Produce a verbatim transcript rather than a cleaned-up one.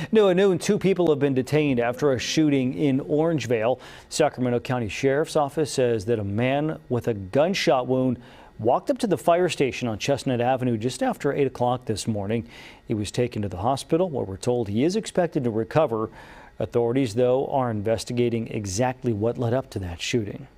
New at noon, two people have been detained after a shooting in Orangevale. Sacramento County Sheriff's Office says that a man with a gunshot wound walked up to the fire station on Chestnut Avenue just after eight o'clock this morning. He was taken to the hospital where we're told he is expected to recover. Authorities, though, are investigating exactly what led up to that shooting.